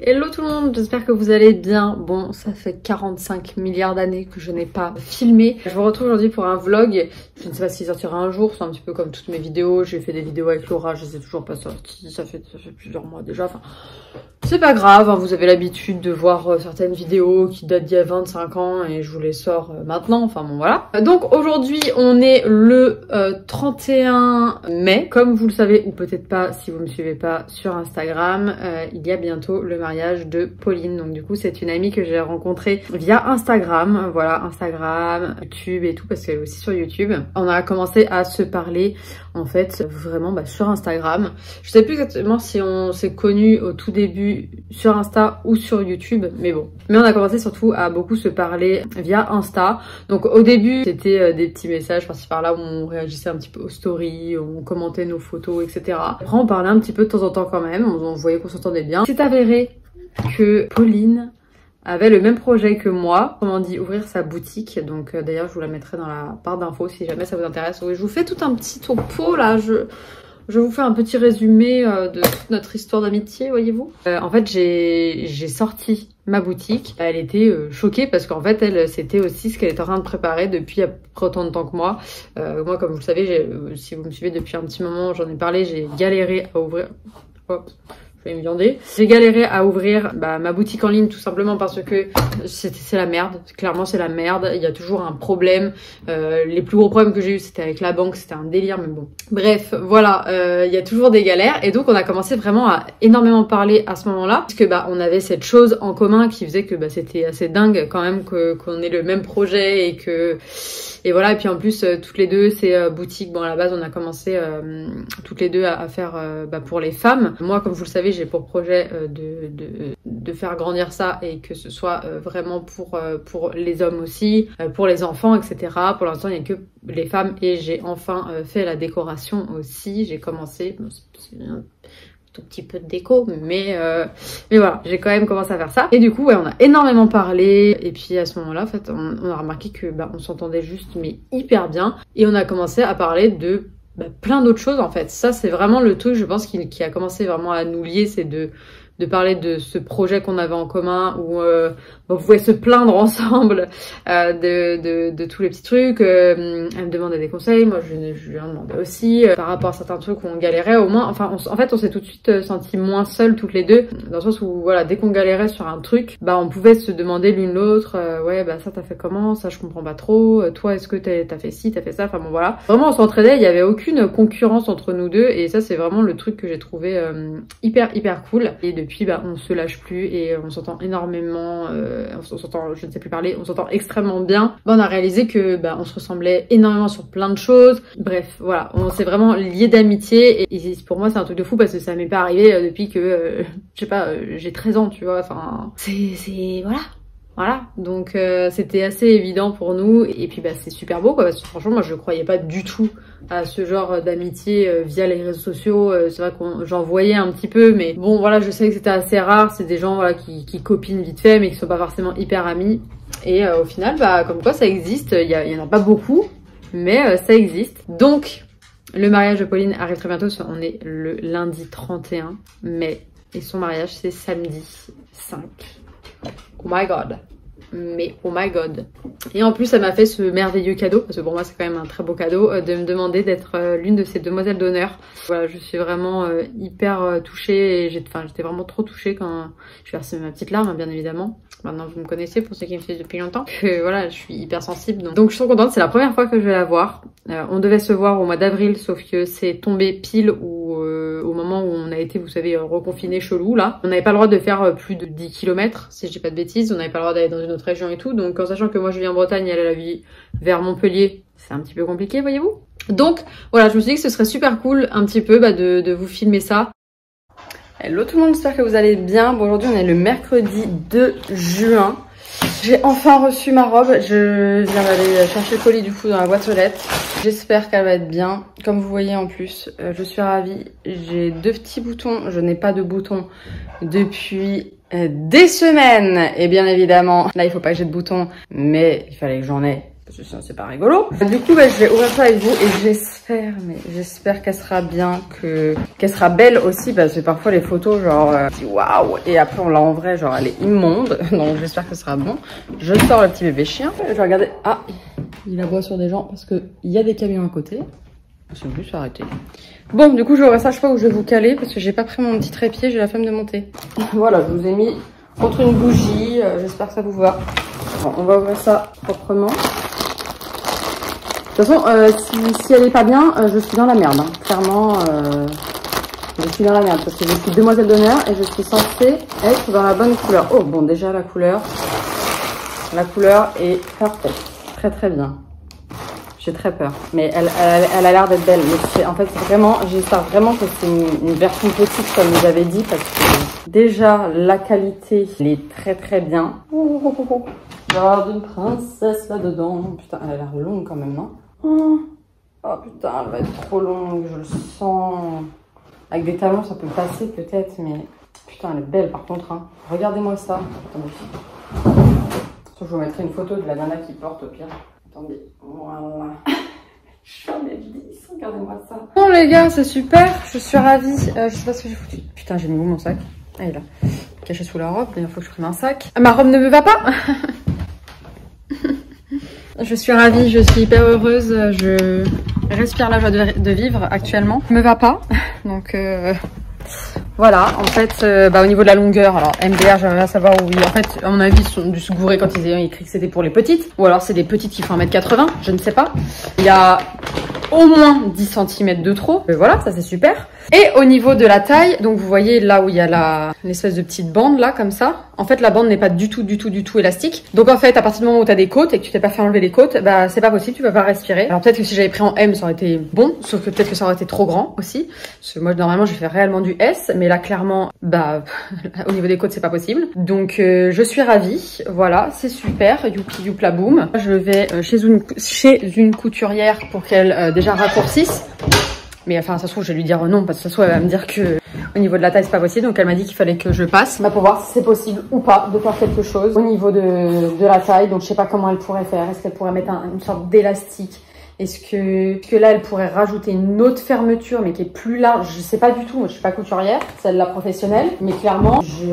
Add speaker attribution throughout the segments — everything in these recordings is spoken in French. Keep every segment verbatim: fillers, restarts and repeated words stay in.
Speaker 1: Hello tout le monde, j'espère que vous allez bien. Bon, ça fait quarante-cinq milliards d'années que je n'ai pas filmé. Je vous retrouve aujourd'hui pour un vlog. Je ne sais pas s'il sortira un jour, c'est un petit peu comme toutes mes vidéos. J'ai fait des vidéos avec Laura, je ne sais toujours pas sorties. Ça fait, ça fait plusieurs mois déjà. Enfin, c'est pas grave, hein, vous avez l'habitude de voir euh, certaines vidéos qui datent d'il y a vingt-cinq ans et je vous les sors euh, maintenant. Enfin bon, voilà. Donc aujourd'hui, on est le euh, trente et un mai. Comme vous le savez, ou peut-être pas si vous me suivez pas sur Instagram, euh, il y a bientôt le mariage de Pauline. Donc du coup, c'est une amie que j'ai rencontrée via Instagram. Voilà, Instagram, YouTube et tout, parce qu'elle est aussi sur YouTube. On a commencé à se parler, en fait, vraiment bah, sur Instagram. Je sais plus exactement si on s'est connus au tout début sur Insta ou sur YouTube, mais bon. Mais on a commencé surtout à beaucoup se parler via Insta. Donc au début, c'était euh, des petits messages par-ci par-là où on réagissait un petit peu aux stories, on commentait nos photos, et cetera. Après, on parlait un petit peu de temps en temps quand même, on, on voyait qu'on s'entendait bien. C'est avéré que Pauline avait le même projet que moi, comment on dit, ouvrir sa boutique. Donc euh, d'ailleurs, je vous la mettrai dans la barre d'infos si jamais ça vous intéresse. Oui, je vous fais tout un petit topo là, je... Je vous fais un petit résumé euh, de toute notre histoire d'amitié, voyez-vous. Euh, en fait, j'ai j'ai sorti ma boutique. Elle était euh, choquée parce qu'en fait, elle, c'était aussi ce qu'elle était en train de préparer depuis à peu près autant de temps que moi. Euh, moi, comme vous le savez, euh, si vous me suivez depuis un petit moment, j'en ai parlé, j'ai galéré à ouvrir... Hop. Je vais me viander. J'ai galéré à ouvrir bah, ma boutique en ligne tout simplement parce que c'est la merde. Clairement, c'est la merde. Il y a toujours un problème. Euh, les plus gros problèmes que j'ai eu, c'était avec la banque. C'était un délire, mais bon. Bref, voilà. Euh, il y a toujours des galères. Et donc, on a commencé vraiment à énormément parler à ce moment-là. Parce que bah, on avait cette chose en commun qui faisait que bah, c'était assez dingue quand même que qu'on ait le même projet et que... Et voilà, et puis en plus, euh, toutes les deux, c'est euh, boutique. Bon, à la base, on a commencé euh, toutes les deux à, à faire euh, bah, pour les femmes. Moi, comme vous le savez, j'ai pour projet euh, de, de, de faire grandir ça et que ce soit euh, vraiment pour, euh, pour les hommes aussi, euh, pour les enfants, et cetera. Pour l'instant, il n'y a que les femmes et j'ai enfin euh, fait la décoration aussi. J'ai commencé... Bon, c'est rien... tout petit peu de déco, mais euh, mais voilà, j'ai quand même commencé à faire ça. Et du coup, ouais, on a énormément parlé. Et puis à ce moment-là, en fait, on, on a remarqué que bah, on s'entendait juste mais hyper bien. Et on a commencé à parler de bah, plein d'autres choses en fait. Ça, c'est vraiment le truc, je pense, qui, qui a commencé vraiment à nous lier, c'est de de parler de ce projet qu'on avait en commun où euh, on pouvait se plaindre ensemble euh, de, de, de tous les petits trucs. Euh, elle me demandait des conseils, moi je, je lui en demandais aussi euh, par rapport à certains trucs où on galérait au moins. Enfin, on, en fait, on s'est tout de suite senti moins seuls toutes les deux, dans le sens où voilà, dès qu'on galérait sur un truc, bah on pouvait se demander l'une l'autre, euh, ouais bah ça t'as fait comment, ça je comprends pas trop, toi est-ce que t'as t'as fait ci, t'as fait ça, enfin bon voilà. Vraiment on s'entraidait, il y avait aucune concurrence entre nous deux et ça c'est vraiment le truc que j'ai trouvé euh, hyper hyper cool. Et depuis bah on se lâche plus et on s'entend énormément, euh, on s'entend, je ne sais plus parler, on s'entend extrêmement bien. Bah, on a réalisé que bah on se ressemblait énormément sur plein de choses. Bref, voilà, on s'est vraiment liés d'amitié et, et pour moi c'est un truc de fou parce que ça m'est pas arrivé euh, depuis que euh, je sais pas, euh, j'ai treize ans, tu vois. Enfin, c'est c'est voilà. Voilà, donc euh, c'était assez évident pour nous et puis bah c'est super beau quoi parce que franchement moi je croyais pas du tout à ce genre d'amitié euh, via les réseaux sociaux. Euh, c'est vrai que j'en voyais un petit peu mais bon voilà, je sais que c'était assez rare, c'est des gens voilà qui, qui copinent vite fait mais qui sont pas forcément hyper amis et euh, au final bah comme quoi ça existe, il y, a, il y en a pas beaucoup mais euh, ça existe. Donc le mariage de Pauline arrive très bientôt, on est le lundi trente et un mai et son mariage c'est samedi cinq. Oh my god. Mais oh my god. Et en plus, ça m'a fait ce merveilleux cadeau, parce que pour moi, c'est quand même un très beau cadeau, euh, de me demander d'être euh, l'une de ces demoiselles d'honneur. Voilà, je suis vraiment euh, hyper euh, touchée, et j'ai, enfin, j'étais vraiment trop touchée quand je versais ma petite larme, hein, bien évidemment. Maintenant, vous me connaissez, pour ceux qui me suivent depuis longtemps. Que voilà, je suis hyper sensible. Donc, donc je suis trop contente, c'est la première fois que je vais la voir. Euh, on devait se voir au mois d'avril, sauf que c'est tombé pile où, euh, au moment où on a été, vous savez, reconfiné chelou, là. On n'avait pas le droit de faire plus de dix kilomètres, si je dis pas de bêtises. On n'avait pas le droit d'aller dans une autre région et tout. Donc, en sachant que moi, je vis en Bretagne et elle, elle vit vers Montpellier, c'est un petit peu compliqué, voyez-vous. Donc, voilà, je me suis dit que ce serait super cool, un petit peu, bah, de, de vous filmer ça. Hello tout le monde, j'espère que vous allez bien. Bon, aujourd'hui, on est le mercredi deux juin. J'ai enfin reçu ma robe. Je viens d'aller chercher le colis du coup dans la boîte aux lettres. J'espère qu'elle va être bien. Comme vous voyez en plus, euh, je suis ravie. J'ai deux petits boutons. Je n'ai pas de boutons depuis euh, des semaines. Et bien évidemment, là il faut pas que j'ai de boutons. Mais il fallait que j'en ai. parce que sinon c'est pas rigolo. Du coup, bah, je vais ouvrir ça avec vous et j'espère, mais j'espère qu'elle sera bien, que qu'elle sera belle aussi, parce que parfois les photos, genre, euh, waouh, et après on l'a en vrai, genre elle est immonde. Donc j'espère que ce sera bon. Je sors le petit bébé chien. Je vais regarder. Ah, il aboie sur des gens parce que il y a des camions à côté. Je vais juste arrêter. Bon, du coup, je vais ça, je sais pas où je vais vous caler parce que j'ai pas pris mon petit trépied, j'ai la flemme de monter. Voilà, je vous ai mis contre une bougie. Euh, j'espère que ça vous va. Bon, on va ouvrir ça proprement. De toute façon, euh, si, si elle est pas bien, euh, je suis dans la merde. Hein. Clairement, euh, je suis dans la merde parce que je suis demoiselle d'honneur et je suis censée être dans la bonne couleur. Oh, bon, déjà la couleur, la couleur est parfaite, très très bien. J'ai très peur, mais elle, elle, elle a l'air d'être belle. Mais c'est en fait vraiment, j'espère vraiment que c'est une, une version petite comme vous avez dit, parce que déjà la qualité, elle est très très bien. Oh, oh, oh, oh. Genre d'une princesse là-dedans. Putain, elle a l'air longue quand même, non? Oh. Oh putain, elle va être trop longue, je le sens. Avec des talons, ça peut passer peut-être, mais putain, elle est belle par contre. Hein. Regardez-moi ça. Attendez. Je vous mettrai une photo de la nana qui porte au pire. Attendez, voilà. J'en ai dix, regardez-moi ça. Bon les gars, c'est super, je suis ravie. Euh, je sais pas ce que j'ai foutu. Putain, j'ai mis où mon sac? Ah, il est là. Caché sous la robe, il faut que je prenne un sac. Ma robe ne me va pas. Je suis ravie, je suis hyper heureuse. Je respire la joie de, de vivre actuellement. Ne me va pas, donc... Euh... Voilà, en fait, euh, bah, au niveau de la longueur, alors M D R, j'aimerais bien savoir où ils... En fait, à mon avis, ils sont dû se gourer quand ils ont écrit que c'était pour les petites. Ou alors c'est des petites qui font un mètre quatre-vingts, je ne sais pas. Il y a au moins dix centimètres de trop. Et voilà, ça c'est super. Et au niveau de la taille, donc vous voyez là où il y a la l'espèce de petite bande là, comme ça. En fait, la bande n'est pas du tout, du tout, du tout élastique. Donc en fait, à partir du moment où tu as des côtes et que tu t'es pas fait enlever les côtes, bah c'est pas possible, tu vas pas respirer. Alors peut-être que si j'avais pris en M, ça aurait été bon, sauf que peut-être que ça aurait été trop grand aussi. Parce que moi, normalement, j'ai fait réellement du S, mais là, clairement, bah au niveau des côtes, c'est pas possible. Donc euh, je suis ravie. Voilà, c'est super. Youpi, youpla boum. Je vais euh, chez une chez une couturière pour qu'elle euh, déjà raccourcisse. Mais enfin, ça se trouve, je vais lui dire non, parce que ça se trouve, elle va me dire que au niveau de la taille, c'est pas possible. Donc, elle m'a dit qu'il fallait que je passe. Bah, pour voir si c'est possible ou pas de faire quelque chose au niveau de, de la taille. Donc, je sais pas comment elle pourrait faire. Est-ce qu'elle pourrait mettre un, une sorte d'élastique? Est-ce que, que là, elle pourrait rajouter une autre fermeture, mais qui est plus large? Je sais pas du tout. Moi, je suis pas couturière, celle de la professionnelle. Mais clairement, je...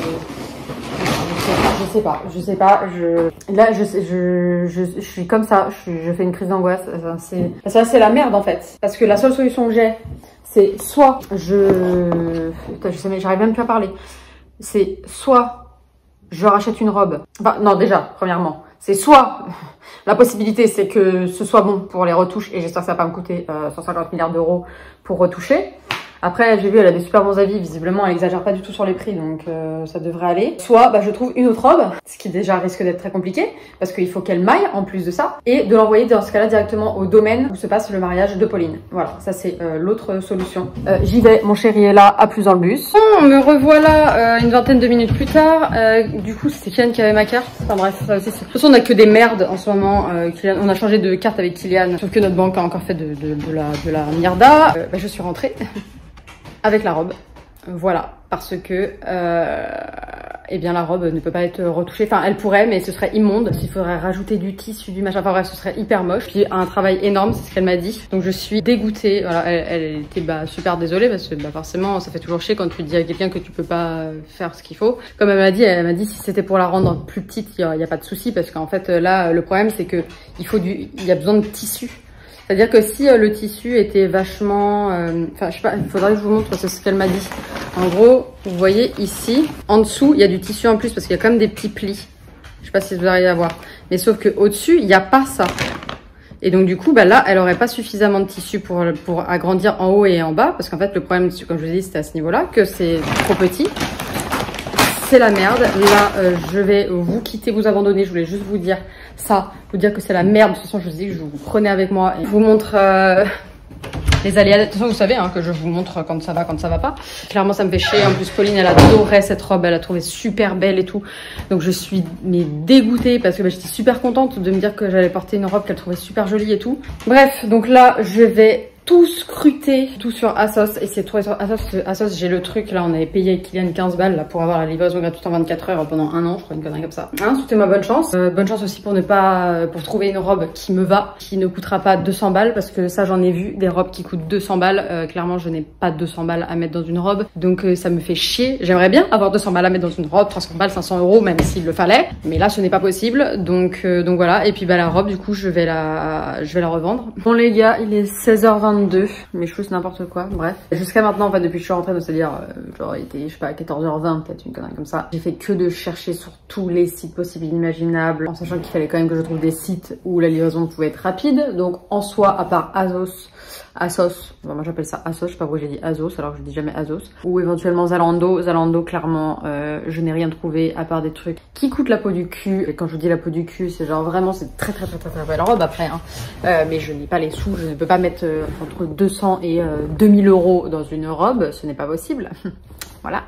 Speaker 1: Je sais pas, je sais pas, je... Là, je, je, je, je suis comme ça, je, je fais une crise d'angoisse. C'est ça, c'est la merde en fait. Parce que la seule solution que j'ai, c'est soit je... Putain, je sais, mais j'arrive même plus à parler. C'est soit je rachète une robe. Enfin, non, déjà, premièrement. C'est soit... La possibilité, c'est que ce soit bon pour les retouches. Et j'espère que ça va pas me coûter euh, cent cinquante milliards d'euros pour retoucher. Après, j'ai vu, elle a des super bons avis. Visiblement, elle exagère pas du tout sur les prix, donc euh, ça devrait aller. Soit, bah, je trouve une autre robe, ce qui déjà risque d'être très compliqué, parce qu'il faut qu'elle maille en plus de ça, et de l'envoyer dans ce cas-là directement au domaine où se passe le mariage de Pauline. Voilà, ça c'est euh, l'autre solution. Euh, J'y vais, mon chéri est là, à plus dans le bus. Bon, me revoilà euh, une vingtaine de minutes plus tard. Euh, du coup, c'était Kylian qui avait ma carte. Enfin bref, ça aussi, de toute façon, on a que des merdes en ce moment. Euh, Kylian, on a changé de carte avec Kylian, sauf que notre banque a encore fait de, de, de la, de la mierda. Euh, bah, je suis rentrée. Avec la robe, voilà, parce que euh, eh bien la robe ne peut pas être retouchée, enfin elle pourrait, mais ce serait immonde, il faudrait rajouter du tissu, du machin, enfin bref, ce serait hyper moche, puis un travail énorme, c'est ce qu'elle m'a dit, donc je suis dégoûtée, voilà, elle, elle était bah, super désolée, parce que bah, forcément ça fait toujours chier quand tu dis à quelqu'un que tu peux pas faire ce qu'il faut, comme elle m'a dit, elle m'a dit si c'était pour la rendre plus petite, il n'y a, a pas de souci, parce qu'en fait là, le problème c'est que il faut du, il y a besoin de tissu. C'est-à-dire que si euh, le tissu était vachement... Enfin, euh, je sais pas, il faudrait que je vous montre, c'est ce qu'elle m'a dit. En gros, vous voyez ici, en dessous, il y a du tissu en plus parce qu'il y a quand même des petits plis. Je sais pas si vous arrivez à voir. Mais sauf qu'au dessus il n'y a pas ça. Et donc du coup, bah, là, elle aurait pas suffisamment de tissu pour, pour agrandir en haut et en bas. Parce qu'en fait, le problème, comme je vous ai dit, c'était à ce niveau-là, que c'est trop petit. C'est la merde. Là, euh, je vais vous quitter, vous abandonner. Je voulais juste vous dire ça, vous dire que c'est la merde. De toute façon, je vous dis que je vous prenais avec moi et je vous montre euh, les aléas. De toute façon, vous savez hein, que je vous montre quand ça va, quand ça va pas. Clairement, ça me fait chier. En plus, Pauline, elle adorait cette robe. Elle a trouvé super belle et tout. Donc, je suis mais dégoûtée parce que bah, j'étais super contente de me dire que j'allais porter une robe qu'elle trouvait super jolie et tout. Bref, donc là, je vais tout scruté, tout sur Asos, et c'est trouvé sur Asos. Asos, j'ai le truc, là, on avait payé avec Kylian quinze balles là, pour avoir la livraison gratuite en vingt-quatre heures pendant un an, je crois, une connerie comme ça. Hein, souhaitez-moi bonne chance. Euh, bonne chance aussi pour ne pas, pour trouver une robe qui me va, qui ne coûtera pas deux cents balles, parce que ça, j'en ai vu, des robes qui coûtent deux cents balles. Euh, clairement, je n'ai pas deux cents balles à mettre dans une robe, donc euh, ça me fait chier. J'aimerais bien avoir deux cents balles à mettre dans une robe, trois cents balles, cinq cents euros, même s'il le fallait, mais là, ce n'est pas possible, donc, euh, donc voilà. Et puis, bah, la robe, du coup, je vais la, je vais la revendre. Bon, les gars, il est seize heures vingt-deux, mes cheveux, c'est n'importe quoi, bref. Jusqu'à maintenant, en fait, depuis que je suis rentrée, c'est-à-dire, euh, genre, il était, je sais pas, quatorze heures vingt, peut-être une connerie comme ça. J'ai fait que de chercher sur tous les sites possibles et inimaginables, en sachant qu'il fallait quand même que je trouve des sites où la livraison pouvait être rapide. Donc, en soi, à part Asos, Asos, bon, moi j'appelle ça Asos, je sais pas pourquoi j'ai dit Asos alors que je dis jamais Asos, ou éventuellement Zalando. Zalando, clairement, euh, je n'ai rien trouvé à part des trucs qui coûtent la peau du cul. Et quand je vous dis la peau du cul, c'est genre vraiment, c'est très très très très très belle robe après, hein. Euh, mais je n'ai pas les sous, je ne peux pas mettre euh, entre deux cents et euh, deux mille euros dans une robe, ce n'est pas possible. Voilà,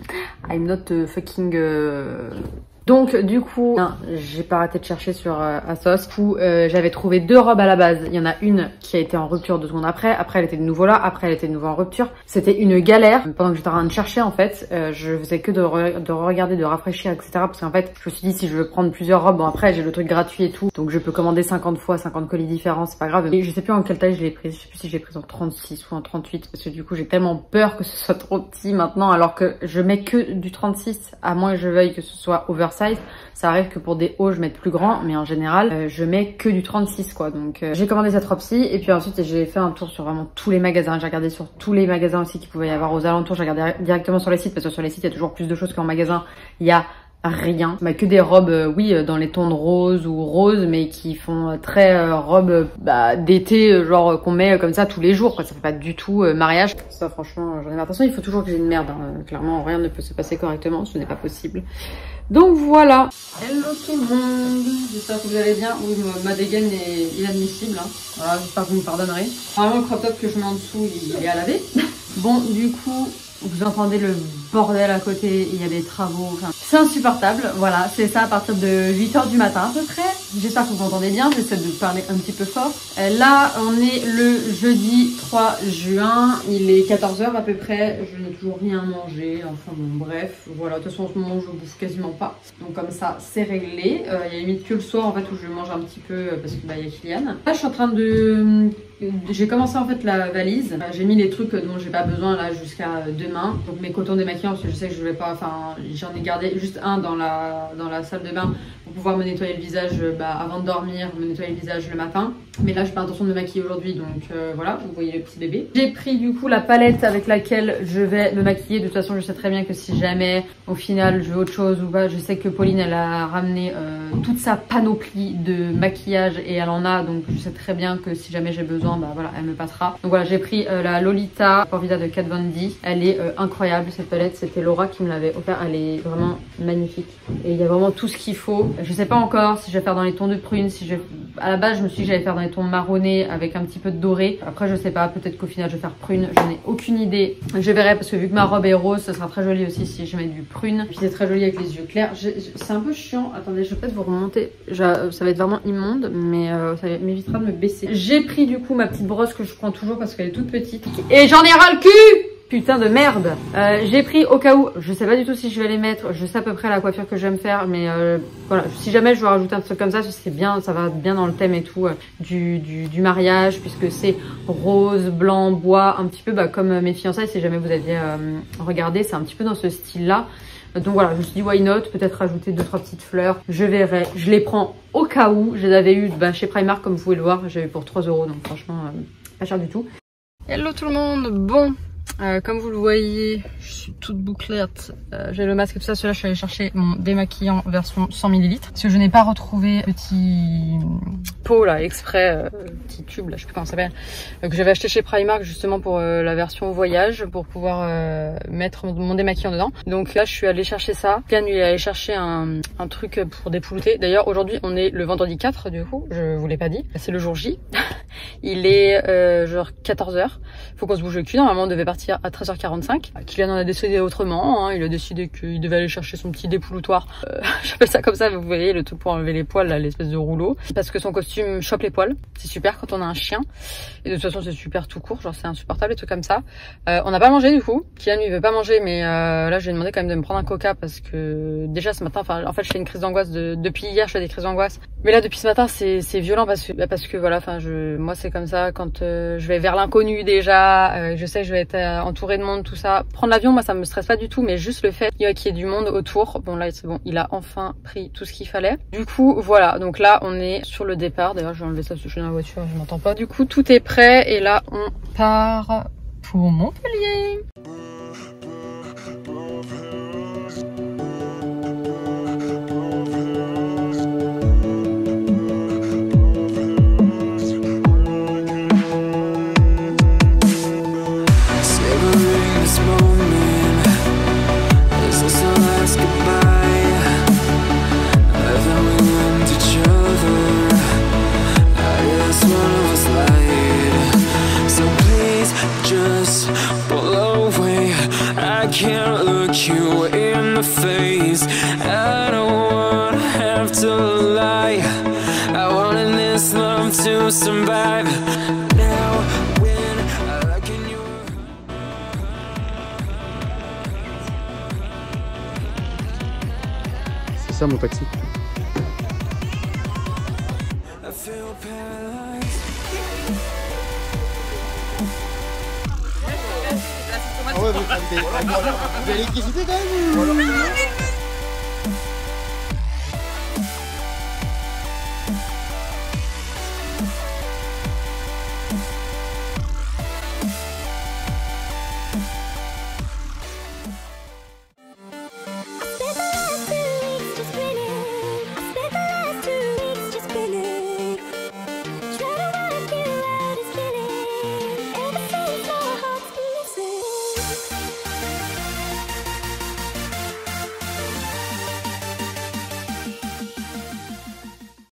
Speaker 1: I'm not uh, fucking... Uh... Donc du coup, j'ai pas arrêté de chercher sur euh, Asos. Du coup, euh, j'avais trouvé deux robes à la base. Il y en a une qui a été en rupture deux secondes après. Après, elle était de nouveau là. Après, elle était de nouveau en rupture. C'était une galère. Pendant que j'étais en train de chercher, en fait, euh, je faisais que de, re de regarder, de rafraîchir, et cetera. Parce qu'en fait, je me suis dit, si je veux prendre plusieurs robes, bon après, j'ai le truc gratuit et tout. Donc je peux commander cinquante fois, cinquante colis différents, c'est pas grave. Mais je sais plus en quelle taille je l'ai prise. Je sais plus si j'ai prise en trente-six ou en trente-huit. Parce que du coup, j'ai tellement peur que ce soit trop petit maintenant. Alors que je mets que du trente-six. À moins que je veuille que ce soit oversize. Ça arrive que pour des hauts, je mette plus grand, mais en général, euh, je mets que du trente-six, quoi. Donc, euh, j'ai commandé cette robe-ci, et puis ensuite, j'ai fait un tour sur vraiment tous les magasins. J'ai regardé sur tous les magasins aussi qu'il pouvait y avoir aux alentours. J'ai regardé directement sur les sites, parce que sur les sites, il y a toujours plus de choses qu'en magasin. Il y a rien, bah, que des robes, euh, oui, euh, dans les tons de rose ou rose, mais qui font euh, très euh, robe euh, bah, d'été, euh, genre euh, qu'on met euh, comme ça tous les jours, quoi. Ça fait pas du tout euh, mariage. Ça, franchement, j'en ai marre. De toute façon, il faut toujours que j'ai une merde, hein. Clairement, rien ne peut se passer correctement, ce n'est pas possible. Donc voilà. Hello tout le monde, j'espère que vous allez bien. Oui, ma dégaine est inadmissible, hein. Voilà, j'espère que vous me pardonnerez. Vraiment, le crop top que je mets en dessous, il est à laver. Bon, du coup, vous entendez le bordel à côté, il y a des travaux, enfin, c'est insupportable. Voilà, c'est ça à partir de huit heures du matin à peu près. J'espère que vous m'entendez bien, j'essaie de parler un petit peu fort. Euh, là, on est le jeudi trois juin, il est quatorze heures à peu près, je n'ai toujours rien mangé, enfin bon, bref, voilà, de toute façon en ce moment je bouffe quasiment pas. Donc comme ça, c'est réglé. Euh, il y a limite que le soir en fait où je mange un petit peu parce que bah, il y a Kylian. Là, je suis en train de... J'ai commencé en fait la valise, j'ai mis les trucs dont j'ai pas besoin là jusqu'à demain. Donc mes cotons démaquillants parce que je sais que je vais pas, enfin j'en ai gardé juste un dans la, dans la salle de bain pour pouvoir me nettoyer le visage bah, avant de dormir, me nettoyer le visage le matin. Mais là j'ai pas l'intention de me maquiller aujourd'hui donc euh, voilà, vous voyez le petit bébé. J'ai pris du coup la palette avec laquelle je vais me maquiller. De toute façon je sais très bien que si jamais au final je veux autre chose ou pas, je sais que Pauline elle a ramené euh, toute sa panoplie de maquillage et elle en a, donc je sais très bien que si jamais j'ai besoin, bah voilà, elle me passera. Donc voilà, j'ai pris euh, la Lolita Por Vida de Kat Von D. Elle est euh, incroyable cette palette, c'était Laura qui me l'avait offert, elle est vraiment magnifique. Et il y a vraiment tout ce qu'il faut. Je sais pas encore si je vais faire dans les tons de prune, si je... À la base, je me suis dit que j'allais faire dans les tons marronnés avec un petit peu de doré. Après, je sais pas, peut-être qu'au final, je vais faire prune, j'en ai aucune idée. Je verrai parce que vu que ma robe est rose, ça sera très joli aussi si je mets du prune. Puis c'est très joli avec les yeux clairs. C'est un peu chiant. Attendez, je vais peut-être vous remonter. Je... Ça va être vraiment immonde, mais euh, ça m'évitera de me baisser. J'ai pris du coup ma petite brosse que je prends toujours parce qu'elle est toute petite. Et j'en ai ras le cul! Putain de merde. euh, J'ai pris au cas où, je sais pas du tout si je vais les mettre, je sais à peu près la coiffure que je vais me faire, mais euh, voilà, si jamais je veux rajouter un truc comme ça, c'est bien, ça va bien dans le thème et tout euh, du, du, du mariage, puisque c'est rose, blanc, bois, un petit peu bah, comme mes fiançailles, si jamais vous aviez euh, regardé, c'est un petit peu dans ce style là. Donc voilà, je me suis dit why not, peut-être rajouter deux trois petites fleurs, je verrai. Je les prends au cas où, je les avais eu bah, chez Primark comme vous pouvez le voir, j'avais eu pour trois euros, donc franchement euh, pas cher du tout. Hello tout le monde, bon. Euh, comme vous le voyez, je suis toute bouclette, euh, j'ai le masque et tout ça. Celui-là, je suis allée chercher mon démaquillant version cent millilitres parce que je n'ai pas retrouvé petit pot là exprès, euh, petit tube là, je sais plus comment ça s'appelle, euh, que j'avais acheté chez Primark justement pour euh, la version voyage, pour pouvoir euh, mettre mon démaquillant dedans. Donc là, je suis allée chercher ça. Yann, lui, il est allé chercher un, un truc pour dépouloter. D'ailleurs, aujourd'hui, on est le vendredi quatre, du coup, je vous l'ai pas dit, c'est le jour J. Il est euh, genre quatorze heures. Faut qu'on se bouge le cul. Normalement, on devait partir partir à treize heures quarante-cinq. Kylian en a décidé autrement, hein. Il a décidé qu'il devait aller chercher son petit dépouloutoir. Euh, J'appelle ça comme ça, vous voyez, le truc pour enlever les poils, l'espèce de rouleau. Parce que son costume chope les poils. C'est super quand on a un chien. Et de toute façon, c'est super tout court, genre c'est insupportable, les trucs comme ça. Euh, on n'a pas mangé du coup. Kylian, lui, il veut pas manger, mais euh, là, je lui ai demandé quand même de me prendre un coca parce que déjà ce matin, enfin, en fait, je fais une crise d'angoisse de, depuis hier, je fais des crises d'angoisse. Mais là, depuis ce matin, c'est violent parce que, bah, parce que voilà, enfin, je, moi, c'est comme ça quand euh, je vais vers l'inconnu déjà, euh, je sais que je vais être euh, entourée de monde, tout ça. Prendre l'avion, moi, ça me stresse pas du tout, mais juste le fait qu'il y ait du monde autour. Bon, là, c'est bon, il a enfin pris tout ce qu'il fallait. Du coup, voilà, donc là, on est sur le départ. D'ailleurs, je vais enlever ça parce que je suis dans la voiture, je m'entends pas. Du coup, tout est prêt et là, on part pour Montpellier.
Speaker 2: Can't look you in the face. I don't wanna have to lie. I wanted this love to survive. Now when I look in your
Speaker 3: C'est ça mon taxi.
Speaker 2: I feel paralyzed.
Speaker 3: Ah ouais, vous avez l'électricité quand même ou...